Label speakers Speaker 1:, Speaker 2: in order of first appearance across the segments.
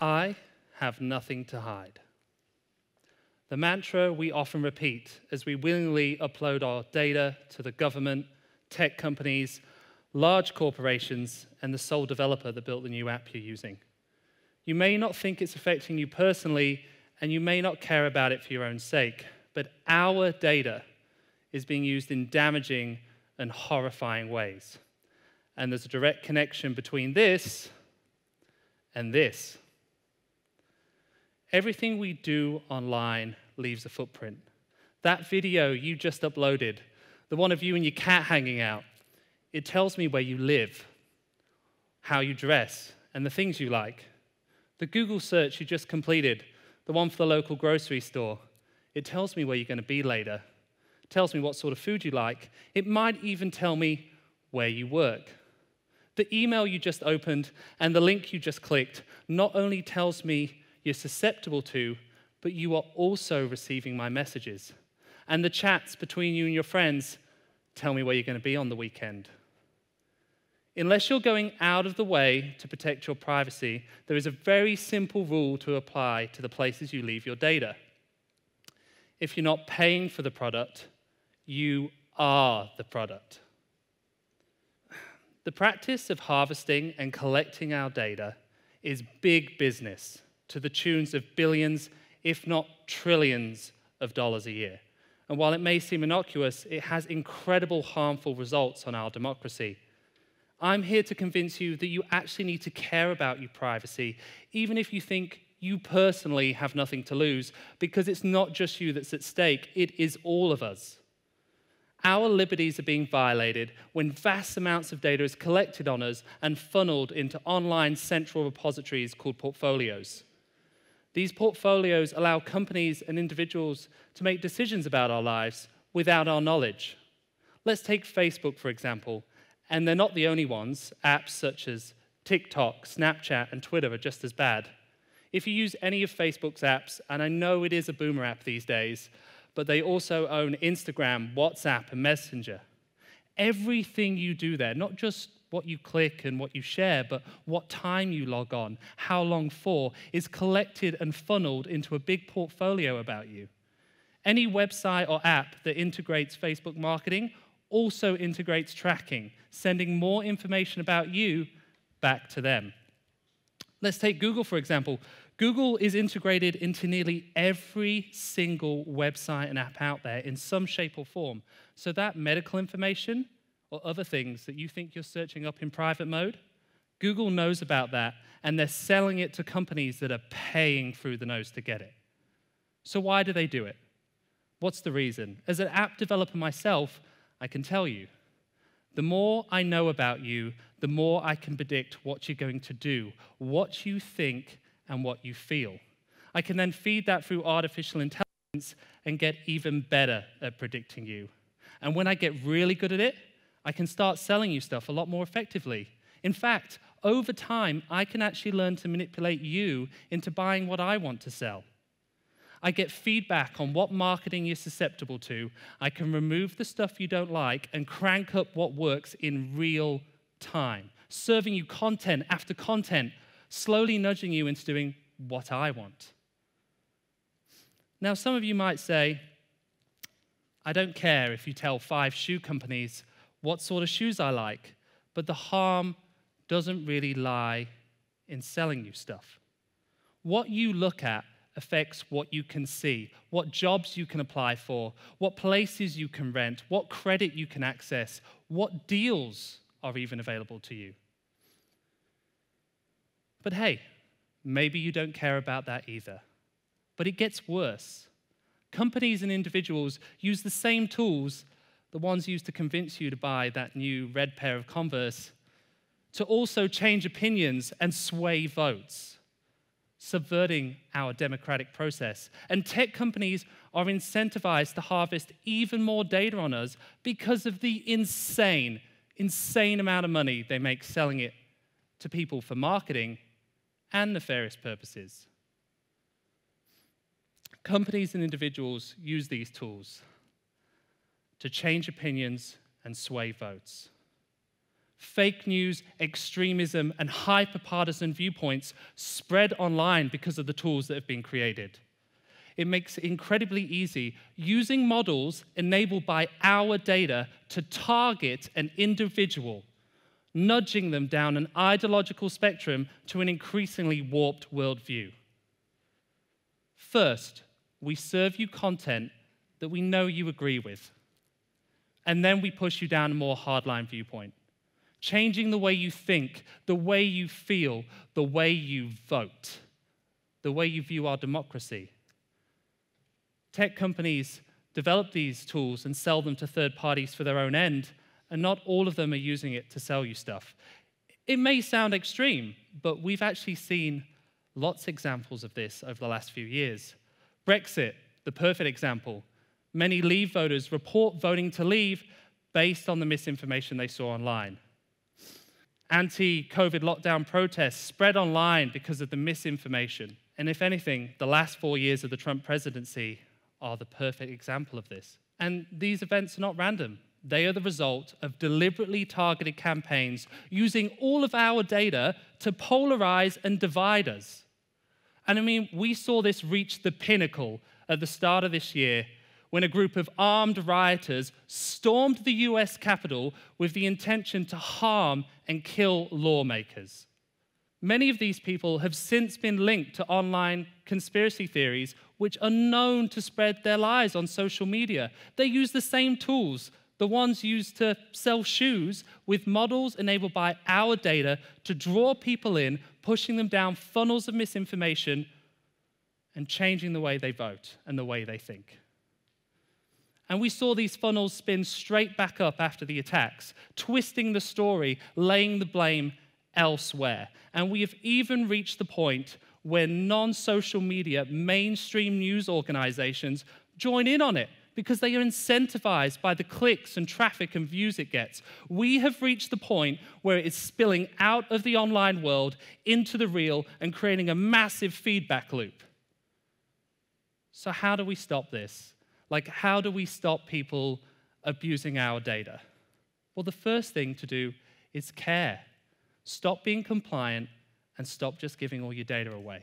Speaker 1: I have nothing to hide. The mantra we often repeat as we willingly upload our data to the government, tech companies, large corporations, and the sole developer that built the new app you're using. You may not think it's affecting you personally, and you may not care about it for your own sake, but our data is being used in damaging and horrifying ways. And there's a direct connection between this and this. Everything we do online leaves a footprint. That video you just uploaded, the one of you and your cat hanging out, it tells me where you live, how you dress, and the things you like. The Google search you just completed, the one for the local grocery store, it tells me where you're going to be later. It tells me what sort of food you like. It might even tell me where you work. The email you just opened and the link you just clicked not only tells me you're susceptible to, but you are also receiving my messages. And the chats between you and your friends tell me where you're going to be on the weekend. Unless you're going out of the way to protect your privacy, there is a very simple rule to apply to the places you leave your data. If you're not paying for the product, you are the product. The practice of harvesting and collecting our data is big business to the tunes of billions, if not trillions of dollars a year. And while it may seem innocuous, it has incredible harmful results on our democracy. I'm here to convince you that you actually need to care about your privacy, even if you think you personally have nothing to lose, because it's not just you that's at stake, it is all of us. Our liberties are being violated when vast amounts of data is collected on us and funneled into online central repositories called portfolios. These portfolios allow companies and individuals to make decisions about our lives without our knowledge. Let's take Facebook, for example, and they're not the only ones. Apps such as TikTok, Snapchat, and Twitter are just as bad. If you use any of Facebook's apps, and I know it is a boomer app these days, but they also own Instagram, WhatsApp, and Messenger. Everything you do there, not just what you click and what you share, but what time you log on, how long for, is collected and funneled into a big portfolio about you. Any website or app that integrates Facebook marketing also integrates tracking, sending more information about you back to them. Let's take Google, for example. Google is integrated into nearly every single website and app out there in some shape or form. So that medical information or other things that you think you're searching up in private mode, Google knows about that, and they're selling it to companies that are paying through the nose to get it. So why do they do it? What's the reason? As an app developer myself, I can tell you, the more I know about you, the more I can predict what you're going to do, what you think, and what you feel. I can then feed that through artificial intelligence and get even better at predicting you. And when I get really good at it, I can start selling you stuff a lot more effectively. In fact, over time, I can actually learn to manipulate you into buying what I want to sell. I get feedback on what marketing you're susceptible to. I can remove the stuff you don't like and crank up what works in real time, serving you content after content, slowly nudging you into doing what I want. Now, some of you might say, I don't care if you tell 5 shoe companies what sort of shoes I like, but the harm doesn't really lie in selling you stuff. What you look at affects what you can see, what jobs you can apply for, what places you can rent, what credit you can access, what deals are even available to you. But hey, maybe you don't care about that either. But it gets worse. Companies and individuals use the same tools, the ones used to convince you to buy that new red pair of Converse, to also change opinions and sway votes, subverting our democratic process. And tech companies are incentivized to harvest even more data on us because of the insane amount of money they make selling it to people for marketing and nefarious purposes. Companies and individuals use these tools to change opinions and sway votes. Fake news, extremism, and hyper-partisan viewpoints spread online because of the tools that have been created. It makes it incredibly easy, using models enabled by our data, to target an individual, nudging them down an ideological spectrum to an increasingly warped worldview. First, we serve you content that we know you agree with, and then we push you down a more hardline viewpoint, changing the way you think, the way you feel, the way you vote, the way you view our democracy. Tech companies develop these tools and sell them to third parties for their own end, and not all of them are using it to sell you stuff. It may sound extreme, but we've actually seen lots of examples of this over the last few years. Brexit, the perfect example. Many Leave voters report voting to leave based on the misinformation they saw online. Anti-COVID lockdown protests spread online because of the misinformation. And if anything, the last 4 years of the Trump presidency are the perfect example of this. And these events are not random. They are the result of deliberately targeted campaigns using all of our data to polarize and divide us. And I mean, we saw this reach the pinnacle at the start of this year when a group of armed rioters stormed the US Capitol with the intention to harm and kill lawmakers. Many of these people have since been linked to online conspiracy theories, which are known to spread their lies on social media. They use the same tools, the ones used to sell shoes, with models enabled by our data to draw people in, pushing them down funnels of misinformation and changing the way they vote and the way they think. And we saw these funnels spin straight back up after the attacks, twisting the story, laying the blame elsewhere. And we have even reached the point where non-social media mainstream news organizations join in on it because they are incentivized by the clicks and traffic and views it gets. We have reached the point where it is spilling out of the online world into the real and creating a massive feedback loop. So how do we stop this? How do we stop people abusing our data? Well, the first thing to do is care. Stop being compliant and stop just giving all your data away.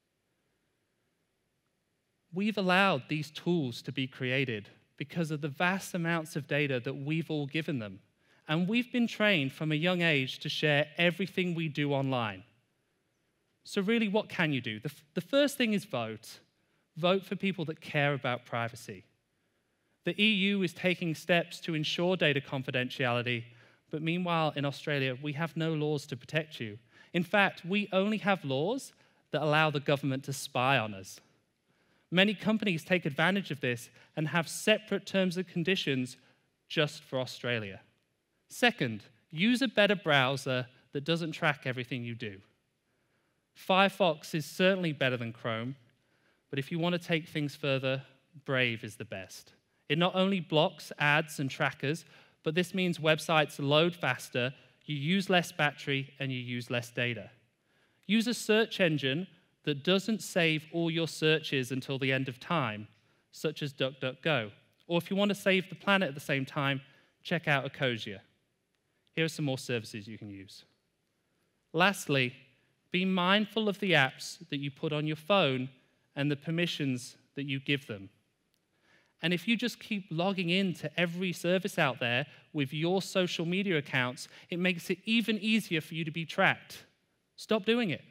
Speaker 1: We've allowed these tools to be created because of the vast amounts of data that we've all given them. And we've been trained from a young age to share everything we do online. So really, what can you do? The first thing is vote. Vote for people that care about privacy. The EU is taking steps to ensure data confidentiality, but meanwhile, in Australia, we have no laws to protect you. In fact, we only have laws that allow the government to spy on us. Many companies take advantage of this and have separate terms and conditions just for Australia. Second, use a better browser that doesn't track everything you do. Firefox is certainly better than Chrome, but if you want to take things further, Brave is the best. It not only blocks ads and trackers, but this means websites load faster, you use less battery, and you use less data. Use a search engine that doesn't save all your searches until the end of time, such as DuckDuckGo. Or if you want to save the planet at the same time, check out Ecosia. Here are some more services you can use. Lastly, be mindful of the apps that you put on your phone and the permissions that you give them. And if you just keep logging into every service out there with your social media accounts, it makes it even easier for you to be tracked. Stop doing it.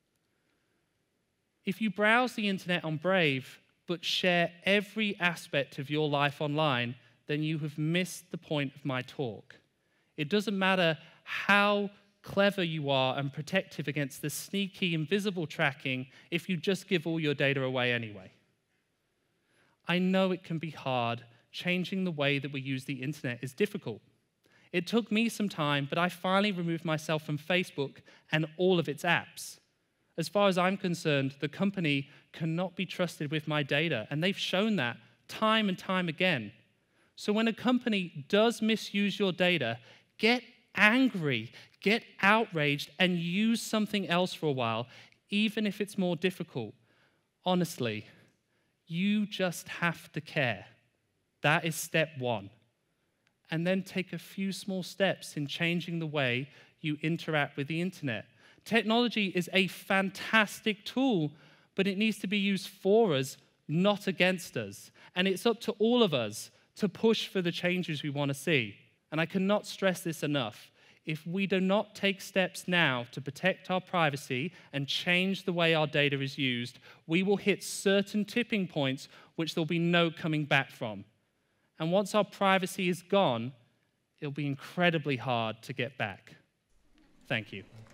Speaker 1: If you browse the internet on Brave, but share every aspect of your life online, then you have missed the point of my talk. It doesn't matter how clever you are and protective against the sneaky, invisible tracking if you just give all your data away anyway. I know it can be hard. Changing the way that we use the internet is difficult. It took me some time, but I finally removed myself from Facebook and all of its apps. As far as I'm concerned, the company cannot be trusted with my data, and they've shown that time and time again. So when a company does misuse your data, get angry, get outraged, and use something else for a while, even if it's more difficult. Honestly, you just have to care. That is step one. and then take a few small steps in changing the way you interact with the internet. Technology is a fantastic tool, but it needs to be used for us, not against us. And it's up to all of us to push for the changes we want to see. And I cannot stress this enough. If we do not take steps now to protect our privacy and change the way our data is used, we will hit certain tipping points which there'll be no coming back from. And once our privacy is gone, it'll be incredibly hard to get back. Thank you.